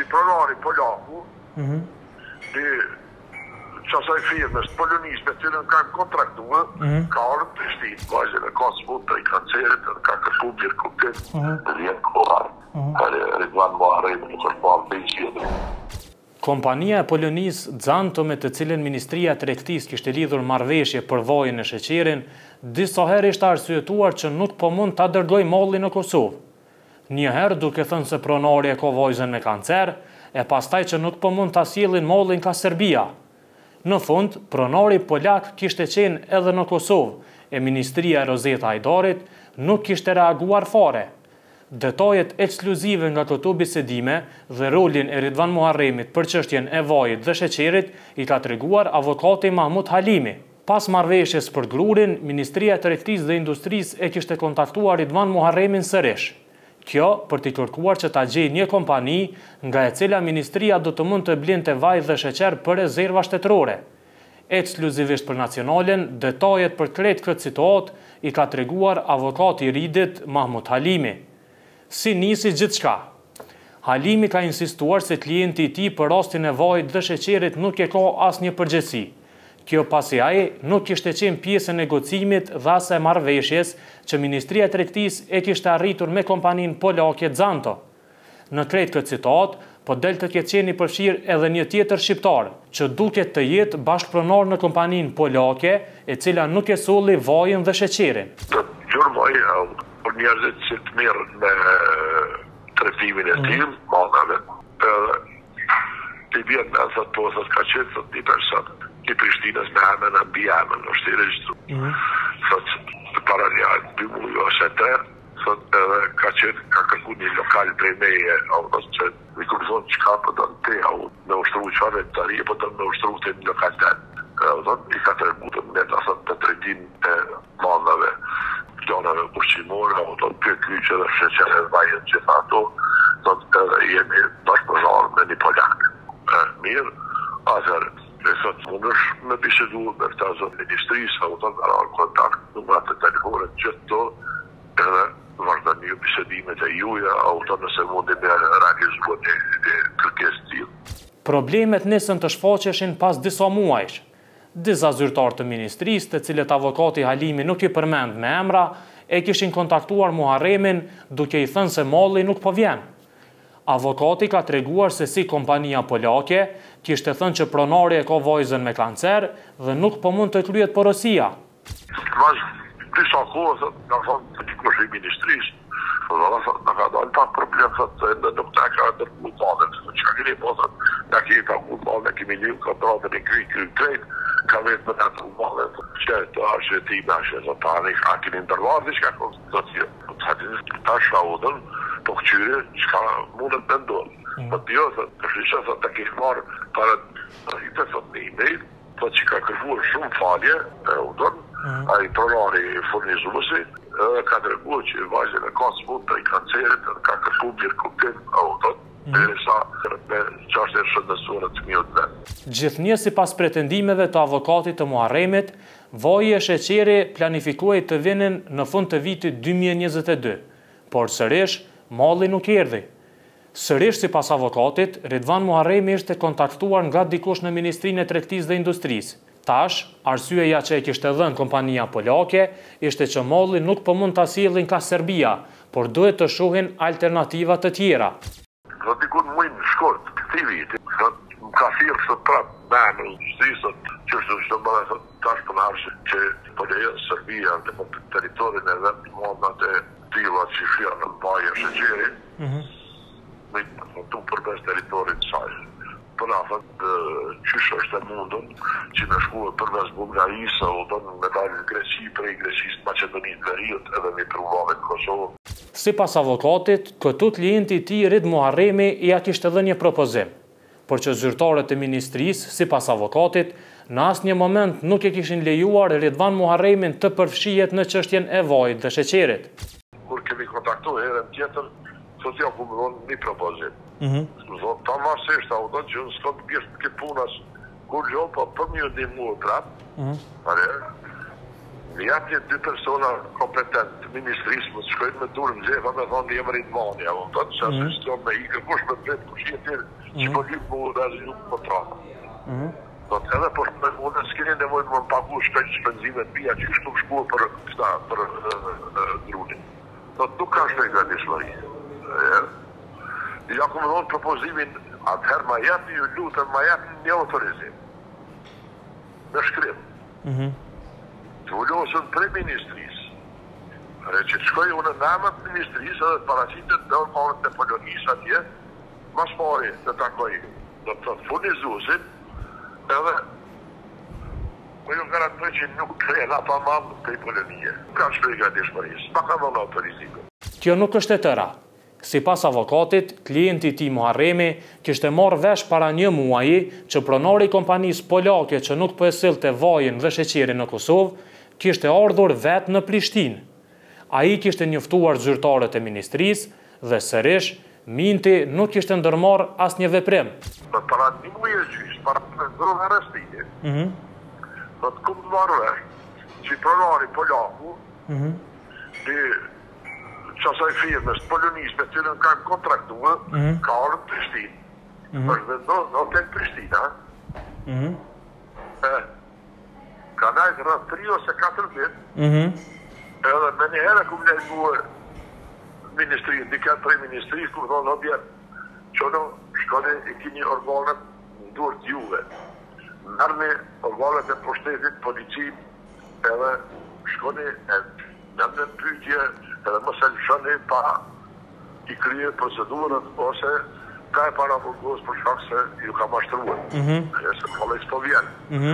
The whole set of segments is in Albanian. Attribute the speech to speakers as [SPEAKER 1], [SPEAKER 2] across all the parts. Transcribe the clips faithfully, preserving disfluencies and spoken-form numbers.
[SPEAKER 1] pronari polaku, i qasaj firmës Polonisë me të në kanë kontraktuar, ka orën të Prishtinë, vajzën e ka smutë, i kancerit, ka kërku bjerë kuptit, dhe vjetë kohar, ka Ridvan Muharremi nuk është parë të i qedrë.
[SPEAKER 2] Kompania e Polonisë Xanto, me të cilën Ministria e Tregtisë kishte lidhur marrëveshje për vojën e sheqerin, disa herë ishte arsyetuar që nuk po mund ta dërgojë mollin në Kosovë. Një herë duke thënë se pronari e ka vajzën me kancer, e pastaj që nuk po mund ta sjellin mollin ka Serbia. Në fund, pronari polak kishte qenë edhe në Kosovë, e Ministria e Rozeta Hajdarit nuk kishte reaguar fare. Detajet ekskluzive nga këto bisedime dhe rolin e Ridvan Muharremit për çështjen e vajit dhe sheqerit i ka treguar avokati Mahmut Halimi. Pas marrëveshjes për grurin, Ministria e Tregtisë dhe Industrisë e kishte kontaktuar Ridvan Muharremin sërish. Kjo për t'i kërkuar që ta gjejë një kompani nga e cila ministria do të mund të blinte vaj dhe sheqer për rezerva shtetërore. Ekskluzivisht për Nacionalen, detajet për krejt këtë situatë i ka treguar avokati i Ridit Mahmut Halimi. Si nisi gjithçka. Halimi ka insistuar se klienti i tij për rastin e vajit dhe sheqerit nuk e ka asnjë përgjegjësi. Kjo pasi ai nuk kishte qenë pjesë e negocimit dhe as e marrëveshjes që Ministria e Tregtisë e kishte arritur me kompaninë polake Xanto. Në krejt këtë citat, po del të ketë qenë i përfshirë edhe një tjetër shqiptar, që duket të jetë bashkëpronar në kompaninë polake, e cila nuk e solli vajin dhe sheqerin.
[SPEAKER 1] Gjurmoj për njerëzit që të merren me tregtimin e tij, mallave, edhe të vjen me asat posat ka qenë sot një person i Prishtinës me emën e mbi emën, është i regjistru. Sot para një dy muaj ose tre, sot edhe ka qenë ka kërku një lokal prej meje, ose që i kur thonë qka për do në te, au me ushtru qare të tari, për do me ushtru të një lokal të në. I ka të rebutën me të asat të tregtin e mandave, gjonave ushqimore, au do në për kyqe dhe sheqere dhe vajen që fa ato, sot edhe jemi bashkëpërnar me një polak. Mirë, atër, e sot mundësh me bisedu me këta zonë ministrisë, au të nga rarë kontakt, numrat të telefonit gjithë to, edhe vazhda një bisedimet e juja, au të nëse mundi me realizua një kërkes t'il.
[SPEAKER 2] Problemet nisën të shfaqeshin pas disa muajsh. Disa zyrtar të ministrisë, të cilët avokati Halimi nuk i përmend me emra, e kishin kontaktuar Muharremin duke i thënë se malli nuk po vjen. Avokati ka treguar se si kompania polake kishte thënë që pronari e ka vajzën me kancer dhe nuk po mund të kryet porosia.
[SPEAKER 1] Mas disa kohë, nga thonë të dikush i ministrisë, në ka dalë pak problem, se nuk të ka ndërku talën, se që ka këni posët, në ki ka ku talën, në kimi një kontratën i kry kry krejt, ka vetë me në të talën, që të arshe ti me ashe, se ta në a kini ndërvarë, që ka konstitucion. Sa të një ta shraudën, po këqyre që ka mundën të ndonë. Po të jo, të shlisha sa të kishë marë para i të sot një e-mail, po që ka kërfuar shumë falje, e udon, a i pronari furnizuesi, edhe ka dërguar që vajzën e ka smut të i kancerit, edhe ka kërfu bjerë kuptim, a udon, dhe sa me qashtë e shëndësore të mjot dhe.
[SPEAKER 2] Gjithnjë si pas pretendimeve të avokatit të Muharremit, vaji e sheqeri planifikuaj të vinin në fund të vitit dy mijë e njëzet e dy, por sërish, malli nuk erdhi. Sërish si pas avokatit, Ridvan Muharremi ishte kontaktuar nga dikush në Ministrinë e Tregtisë dhe Industrisë. Tash, arsyeja që e kishte dhënë kompania polake ishte që malli nuk po mund ta sjellin ka Serbia, por duhet të shohin alternativa të tjera.
[SPEAKER 1] Do dikun muin shkurt këtij viti, më ka thirrë sot prap me në Industrisë, që është çdo bëra sot tash po na që po lejo Serbia në territorin e vet mondat e tilla që shijnë në vajë sheqeri. Mhm. Me të përveç territorit të saj. Po na thotë qysh është e mundën që në shkuë përveç Bullgarisë, o do me dalë në Greqi, prej Greqisë, Maqedonisë, Veriut, edhe me truvave në Kosovë.
[SPEAKER 2] Si pas avokatit, këtu klienti i tij Rid Muharremi ja kishte dhënë një propozim, por që zyrtarët e ministrisë, si pas avokatit, në asnjë moment nuk e kishin lejuar Ridvan Muharremin të përfshihet në çështjen e vajit dhe sheqerit.
[SPEAKER 1] Kur kemi kontaktuar herën tjetër, sot ja ku më dhonë një propozim. Zonë, ta varsisht, a u do që në s'ka të bjesht këtë punas, kur gjo, po për një një muë prapë, pare, Në japë një dy persona kompetent të ministrisë më të shkojnë me durë në gjefa me thonë një mërit mani, a vëmë tëtë që asë kështon me ikë, kush me të vetë, kush jetë që po lypë më dhe zë ljupë më trata. Edhe për me unë s'keni nevojë më më pagu shkajtë shpenzime të pia që kështu shkuë për këta, për drunin. Nuk ka shkaj nga dishmëri. Ja ku më dhonë propozimin, atëherë ma jetë një lutën, ma jetë një autorizim. Me shkrim. Të ullosën pre ministrisë. Që të shkoj unë në namët ministrisë edhe të paracitët dhe ormanët të Polonisë atje, mas pari të takoj dhe të furnizuesin, edhe po ju garantoj që nuk krena pa madhë të i Polonie. Ka shkoj nga dishmërisë, pa ka dhënë autorizime.
[SPEAKER 2] Kjo nuk është e tëra. Si pas avokatit, klienti ti Muharremi kishte marrë vesh para një muaji që pronari i kompanisë polake që nuk po e sillte vajin dhe sheqerin në Kosovë, kishte ardhur vetë në Prishtinë. Ai kishte njoftuar zyrtarët e ministrisë dhe sërish Minti nuk kishte ndërmarrë asnjë veprim.
[SPEAKER 1] Në para një muaj e gjysë, para në ndërën arrestije, në të kumë marrë vesh që pronari polaku në qasaj firmës të Polonisë me të në kanë kontraktua, ka orë në Prishtinë. është dhe në hotel Prishtina. Ka najtë rrët tri ose katër ditë, edhe me një herë kumë lejmuë ministri, dikat prej ministri, kumë thonë në bjerë, që në shkone e kini organet në durë t'juve. Nërni organet e pushtetit, policin, edhe shkone e në në pytje, edhe më selëshone pa i krije procedurët, ose ka e para burgos për shkak se ju ka mashtruar. E se kolej s'po vjenë.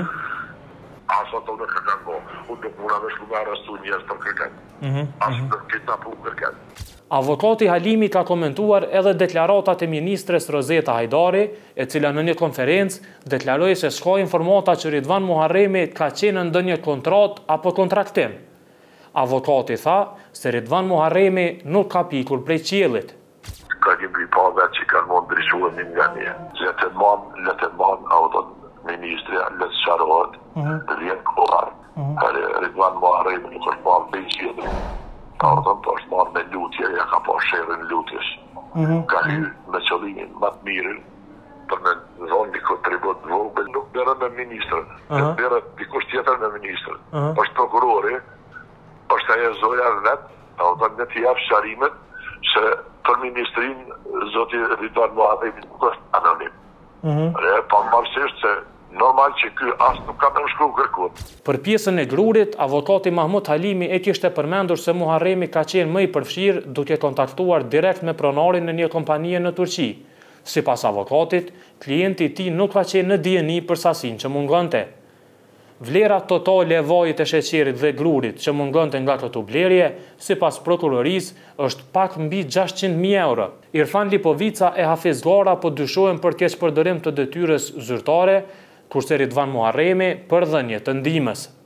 [SPEAKER 1] Asa të në kërkan go. Unë nuk muna me shku me arrestu njës për kërkan. Asa në kidnapu kërkan.
[SPEAKER 2] Avokati Halimi ka komentuar edhe deklaratat e ministres Rozeta Hajdari, e cila në një konferencë deklaroi se s'ka informata që Ridvan Muharremi ka qenë në ndonjë kontrat apo kontraktim. Avokati tha se Ridvan Muharremi nuk ka pikur prej qiellit.
[SPEAKER 1] Ka një blipa vetë që kanë mund drishuë një nga një. Letën manë, letën manë, a o të ministria, letë sharohet, të vjenë kohar. Ridvan Muharremi nuk është marë me i qiellit. Ka o të më të është marë me lutje, ja ka pa shërën lutjes. Ka hy me qëllimin më të mirën, për me zonë një kontribut vogël, nuk bërë me ministrën, nuk bërë dikush tjetër me ministrën. është prokurori, është aje zoja vetë, a o të në të japë sharimet, se për ministrin, zoti Ridvan Muharremi nuk është anonim. Pa marësisht se normal që ky as nuk ka të nëshkru kërkut.
[SPEAKER 2] Për pjesën e grurit, avokati Mahmud Halimi e kishte përmendur se Muharremi ka qenë më i përfshirë duke kontaktuar direkt me pronarin në një kompanie në Turqi. Sipas avokatit, klienti i tij nuk ka qenë në dieni për sasinë që mungonte. Vlera totale e vajit e sheqerit dhe grurit që mungonte nga këto blerje, sipas prokurorisë, është pak mbi gjashtëqind mijë euro. Irfan Lipovica e Hafiz Gara po dyshohen për keqpërdorim të detyrës zyrtare, kurse Ridvan Muharremi për dhënie të ndihmës.